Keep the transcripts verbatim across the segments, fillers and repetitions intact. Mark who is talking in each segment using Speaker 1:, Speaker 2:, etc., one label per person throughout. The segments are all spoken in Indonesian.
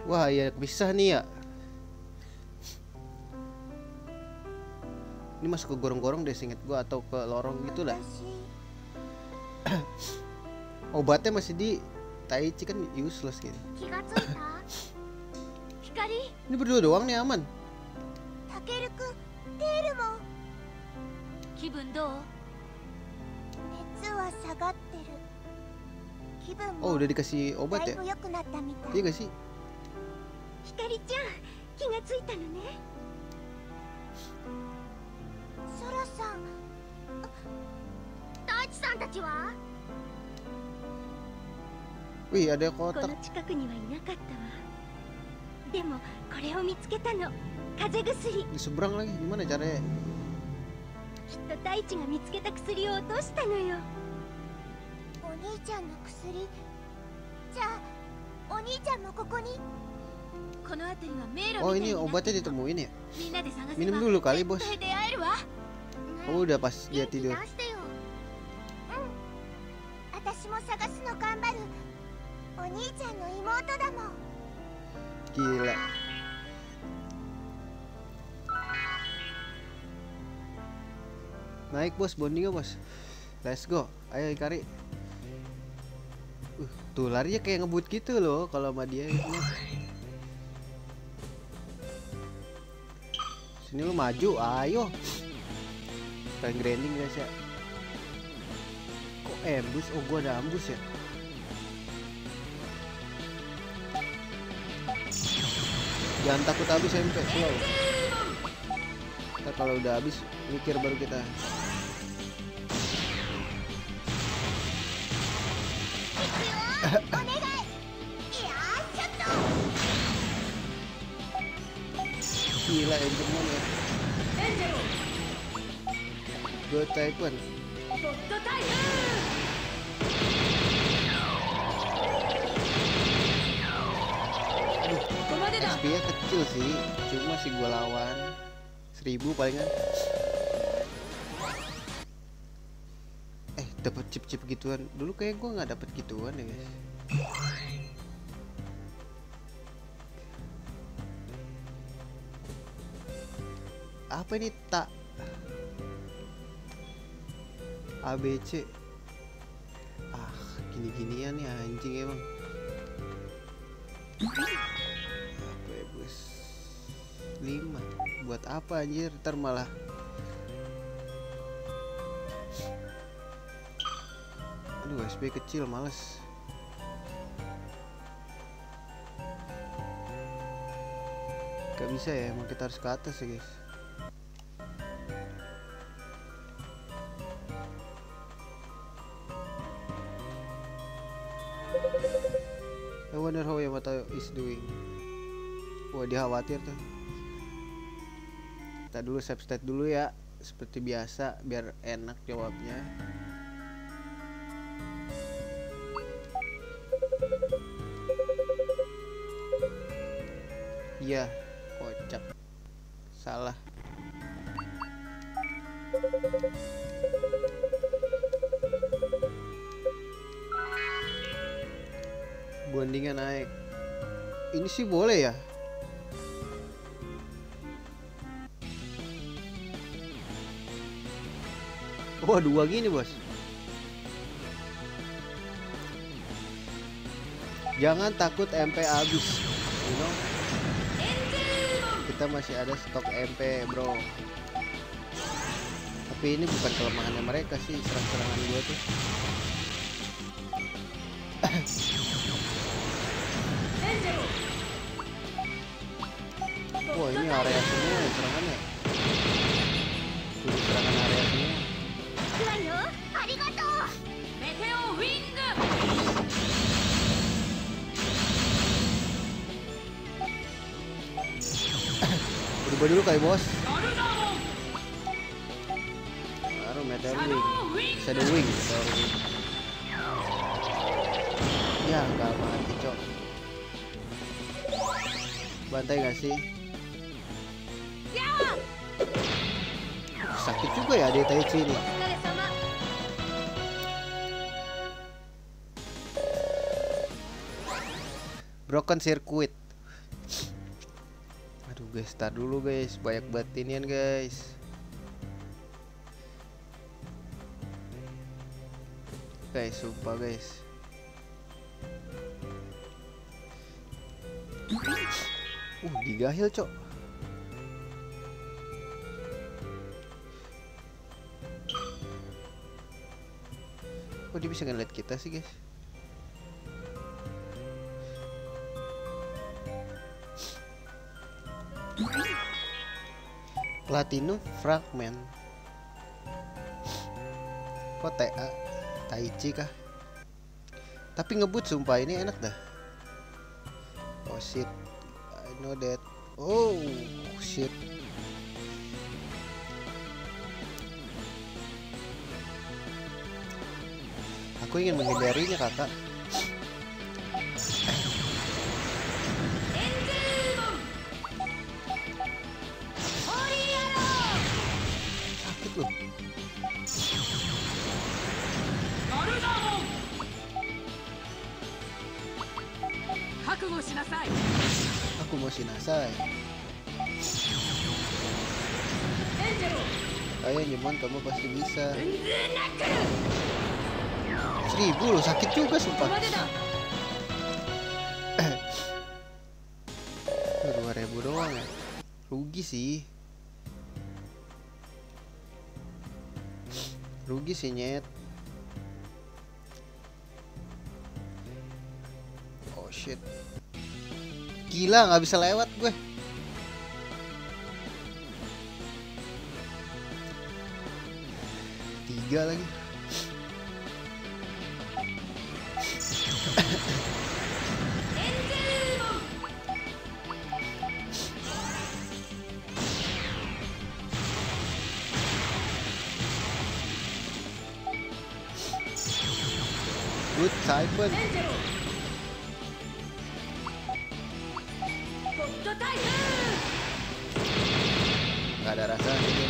Speaker 1: Wah ya bisa nih ya. Ini masuk ke gorong-gorong deh seinget gua, atau ke lorong gitu lah. Obatnya masih di Taichi kan useless gitu. Ini berdua doang nih aman. Oh udah dikasih obat ya? Iya gak sih? Wih ada kotak. Di seberang lagi, gimana caranya? Oh ini obatnya ditemuin ya? Minum dulu kali bos. Oh udah pas dia tidur. Gila. Naik bos, bondingnya bos. Let's go. Ayo Ikari. Uh, tuh larinya kayak ngebut gitu loh kalau sama dia gitu. Sini lu maju, ayo. Pengen grinding guys ya. Kok ambus? Oh gua ada ambus ya. Jangan takut habis M P, slow. Kita kalau udah habis mikir baru kita. Gila Enderman ya. Go Typhoon. X P-nya kecil sih, cuma sih gua lawan seribu palingan. Eh dapat chip-chip gituan dulu, kayak gua nggak dapet gituan ya guys. Apa ini tak A B C? Ah gini-ginian ya anjing emang. lima buat apa anjir, ntar malah aduh S P kecil males. Gak bisa ya, emang kita harus ke atas ya guys. I wonder how Yamato is doing. Wah dia khawatir tuh. Kita dulu save state dulu ya, seperti biasa biar enak jawabnya. Iya, kocak. Salah. Bondingnya naik. Ini sih boleh ya? Wah dua gini bos. Jangan takut M P habis, you know? Kita masih ada stok M P bro. Tapi ini bukan kelemahannya mereka sih, serang-serangan gua tuh. Wah ini area semua ya serangannya. Sudah serangan area semua. Berubah dulu kali bos. Baru meteor wing, shadow wing, meteor wing. Ya nggak mati cok. Bantai gak sih? Sakit juga ya di Taichi ini. Broken circuit. Aduh guys, tar dulu guys, banyak banget inian guys. Guys, sumpah guys. Uh, digahil cok. Oh, dia bisa ngeliat kita sih guys. Platinum fragment. Kok T A Taichi kah? Tapi ngebut sumpah, ini enak dah. Oh shit, I know that. Oh shit. Aku ingin menghindarinya kakak. Sakit loh. Aku mau sinasai. Ayo Nyemon, kamu pasti bisa. Seribu loh, sakit juga sumpah. Dua ribu doang ya, rugi sih. Rugi sih nyet. Oh shit. Gila, nggak bisa lewat gue. Tiga lagi. Good Siphon. Gak ada rasa gitu.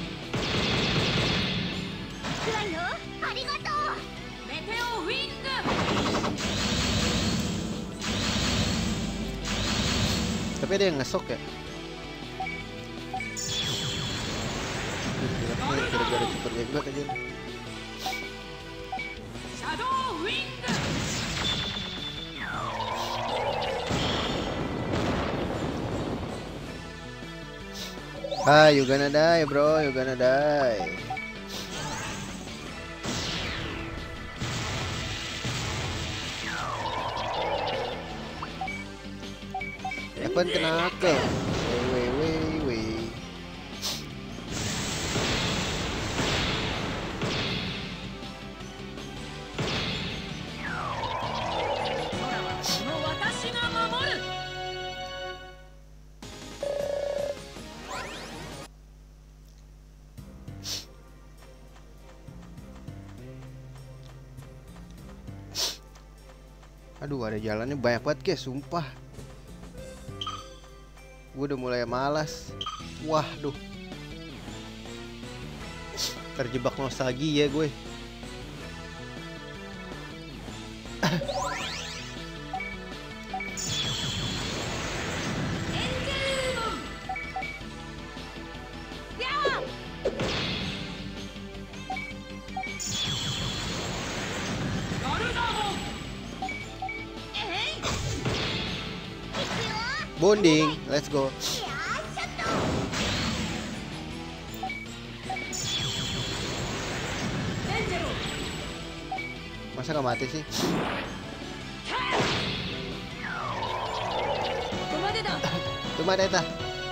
Speaker 1: Tapi ada yang ngesok ya. Gara-gara super jenggot aja. Ah, you gonna die bro, you gonna die. Evan kena ke. Wei wei wei. Aduh, ada jalannya banyak banget guys, sumpah. Gue udah mulai malas. Wah, duh. Terjebak nostalgia gue. Bonding, let's go. Masa gak mati sih? Cuma data.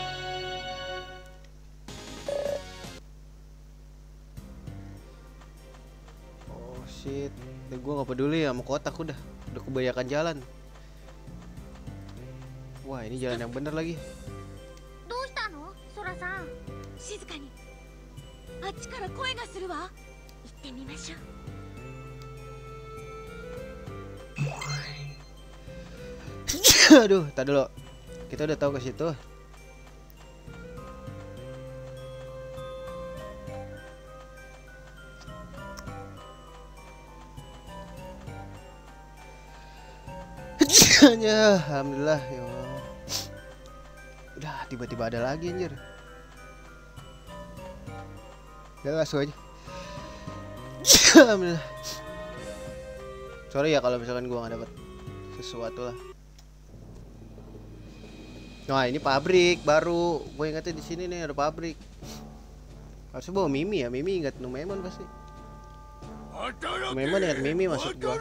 Speaker 1: Oh shit, gue gak peduli ya sama kotak, udah udah kebanyakan jalan. Wah, ini jalan yang bener lagi. Aduh, tadi dulu. Kita udah tahu ke situ. Ya, alhamdulillah ya Allah. Udah tiba-tiba ada lagi anjir. Ya langsung aja. Alhamdulillah. Sorry ya kalau misalkan gua nggak dapat sesuatu lah. Nah ini pabrik baru. Gue ingetnya di sini nih ada pabrik. Harusnya bawa Mimi ya. Mimi ingat Numemon pasti. Numemon ingat Mimi maksud gua.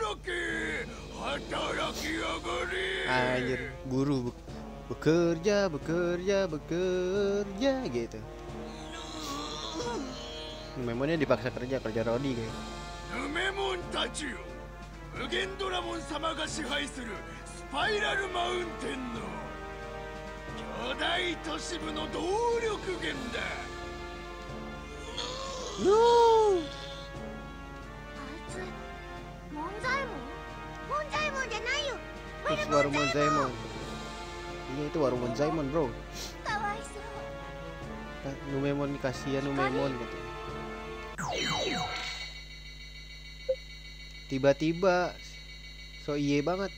Speaker 1: Anjir buru be bekerja bekerja bekerja gitu. Numemonnya dipaksa kerja kerja Rodi kayak. Numemon tachi yo. Mugen Doramon sama ga shihai suru Spiral Mountain no kyodai toshibu no douryoku gen da. No. Monzaemon janai yo. Itu baru Monzaemon. Ini itu baru Monzaemon, bro. Numemon kasihan Numemon gitu. Tiba-tiba so iye banget.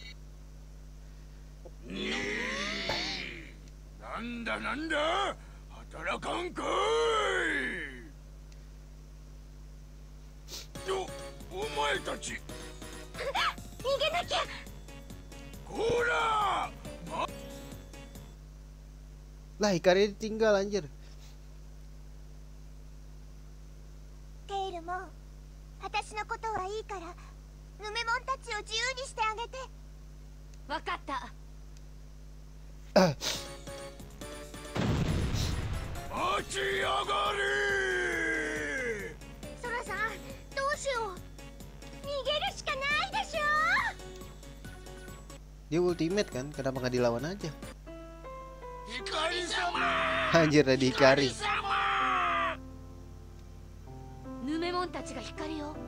Speaker 1: Nanda nanda hatarakan kai. Yo, omae tachi. Nigenakia. Kora. Lah Hikari tinggal anjir. Tail mo, watashi no koto wa ii kara Numemon tachi o jiyuu ni shite agete. Wakatta. Machiyagare. Sora-san, doushiou? Nigeru shika nai desho. Dia ultimate kan, kenapa nggak dilawan aja? Hikari-sama. Anjir tadi Hikari. Numemon tachi ga Hikari yo.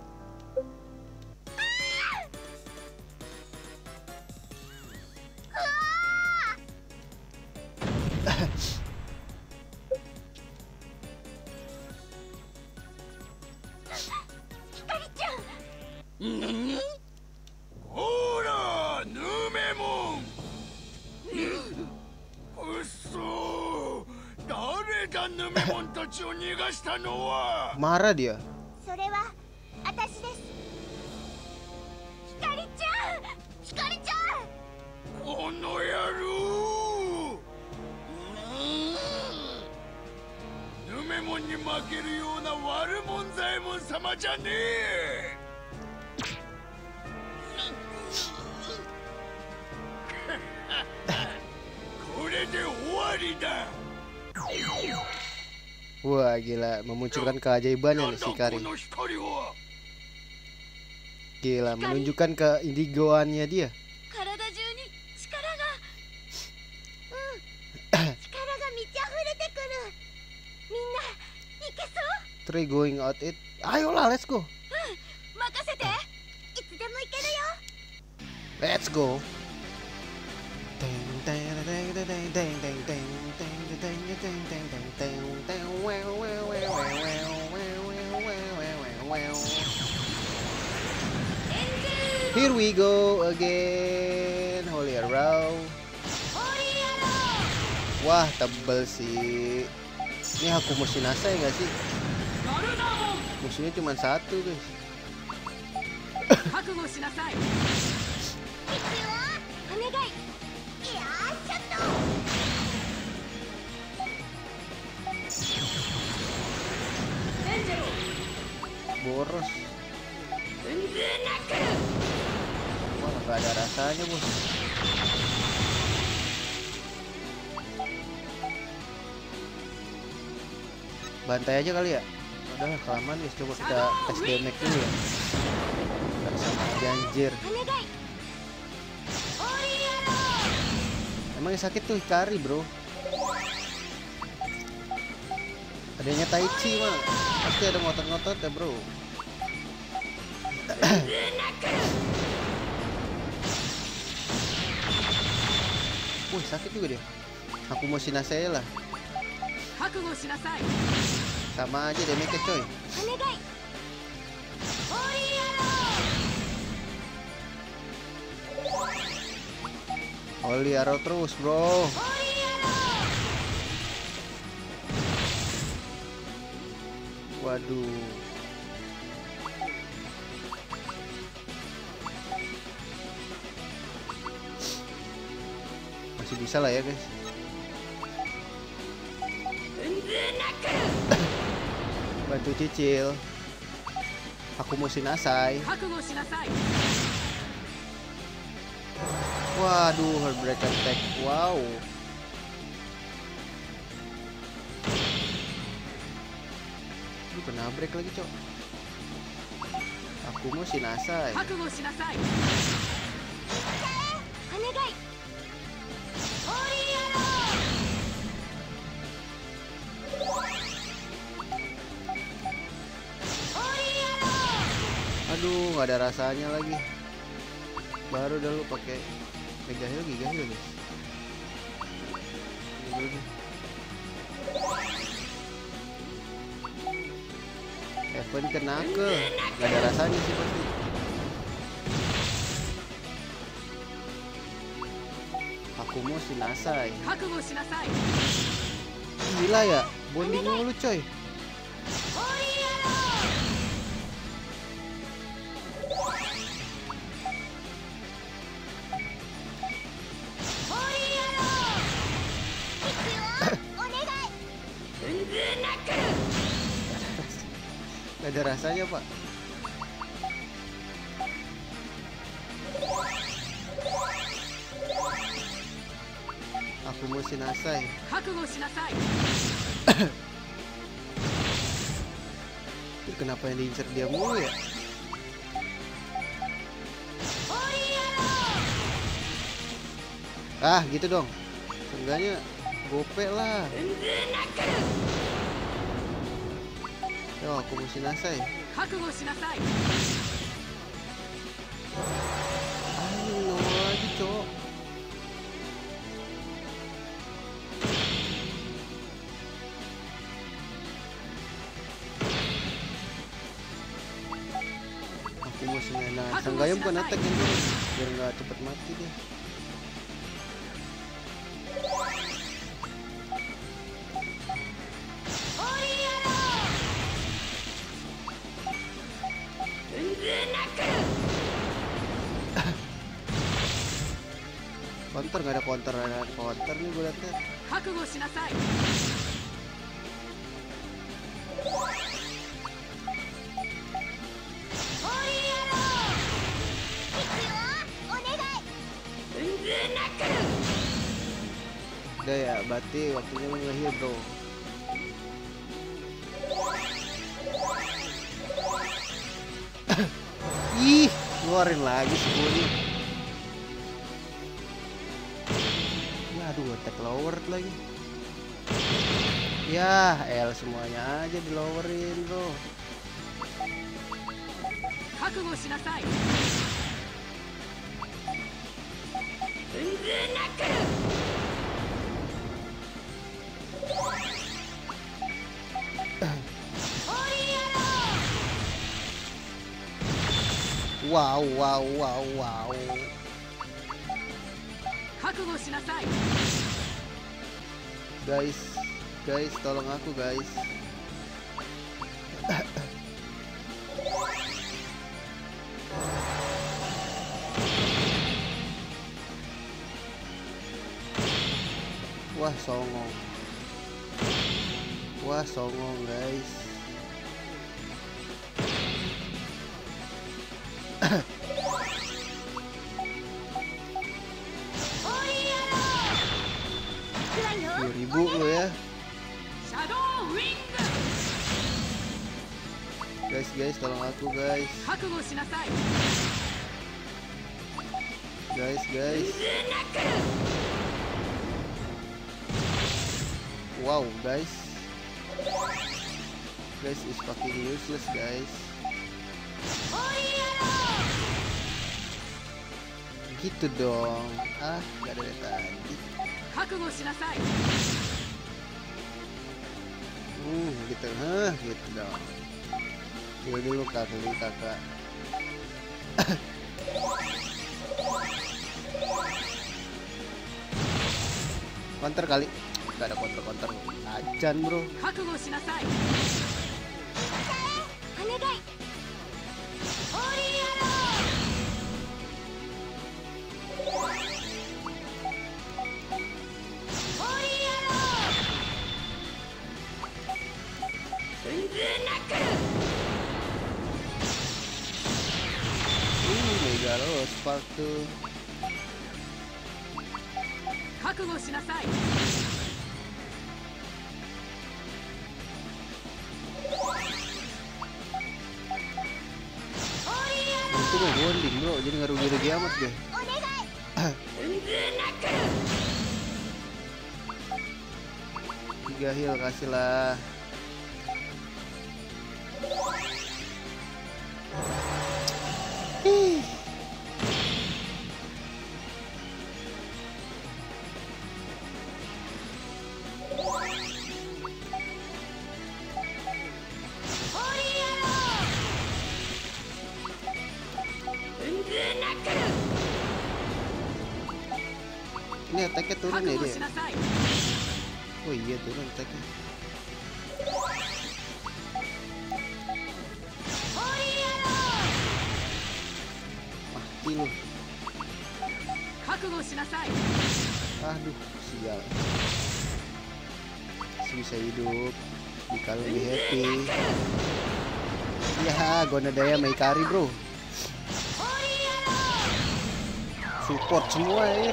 Speaker 1: Hikari-chan. Nani? Hora, Numemon. Usso. Dare ga Numemon tachi o nigashita no wa? Marah dia. Sore wa atashi desu. Hikari-chan. Hikari-chan. Kono yaru. Numemon ni makeru you na waru Monzaemon sama ja ne e. Kore de owari da. Wah gila, memunculkan keajaibannya nih si Hikari. Gila, menunjukkan keindigoannya dia. Try going out it. Ayolah, let's go. Let's go. Here we go again. Holy Arrow. Wah, tebel sih. Ini Hakumo Shinasai nggak sih? Musuhnya cuma satu, guys. Boros. Wah, nggak ada rasanya, bos. Bantai aja kali ya. Udah kelamaan guys, coba kita tes damage dulu ya. Nggak sama aja anjir. Emang yang sakit tuh Hikari, bro. Adanya Taichi mah pasti ada ngotot-ngotot ya, bro. Wih, sakit juga dia. Hakumo Shinasai lah. Sama aja damage-nya, coy. Holy Arrow terus, bro.
Speaker 2: Waduh. Masih bisa lah ya guys. Bantu cicil. Aku mesti nasai. Waduh, heartbreak attack. Wow. Lu kena break lagi, cok. Aku mesti nasai. Aduh, nggak ada rasanya lagi. Baru dulu pakai mega heal, giga heal guys. Evan kena ke, nggak ada rasanya sih pasti. Aku mau sinasai. Gila ya, bonding mulu coy. Gak ada rasanya pak. Aku mau sinasai. Kenapa yang diincer dia mulu ya? Ah gitu dong. Seenggaknya gope lah. Yo, aku mesti nasai. Ayo lagi cok. Aku mesti nasai. Seenggaknya bukan attack ini, biar nggak cepet mati deh. Counter, nggak ada counter, ada counter nih gue liatnya. Udah ya, berarti waktunya lu nge-heal bro. Ih, keluarin lagi sepuluh. Ya aduh, attack lowered lagi. Ya, L semuanya aja di lowerin bro. Wow, wow, wow, wow. Guys, guys, tolong aku guys. Wah, songong. Wah, songong guys. sepuluh ribu lo ya. Guys, guys, tolong aku guys. Guys, guys. Wow, guys. Guys is fucking useless, guys. Gitu dong. Ah, gak ada dari tadi. Hmm, gitu. Hah, gitu dong. Coba dulu kakak, kakak. Counter kali. Gak ada counter-counter. Ajan bro. Park tuh. Itu mah bonding bro, jadi nggak rugi-rugi amat deh. Tiga heal kasih lah. Ih. Ini attack-nya turun ya dia. Oh iya turun attack-nya. Mati lu. Aduh sial. Masih bisa hidup. Dikali lebih happy. Ya Gonodaya Maikari bro. Support semua ya.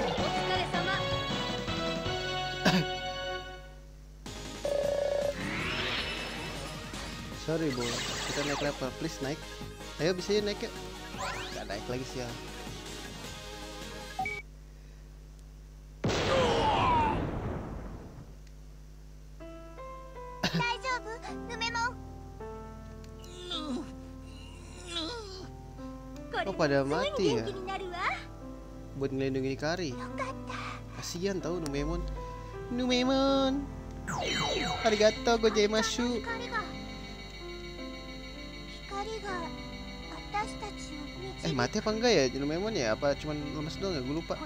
Speaker 2: Sorry bro, kita naik level, please naik. Ayo bisa ya naik ya. Gak naik lagi sih ya. Oh pada mati ya. Buat ngelindungin Hikari. Kasihan tahu Numemon. Numemon. Arigato gozaimasu. Eh mati apa enggak ya Numemon ya? Apa cuman lemas doang ya? Gue lupa.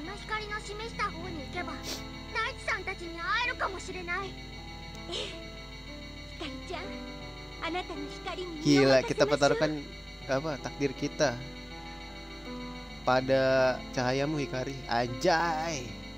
Speaker 2: Gila, kita pertaruhkan apa takdir kita pada cahayamu Hikari. Anjay.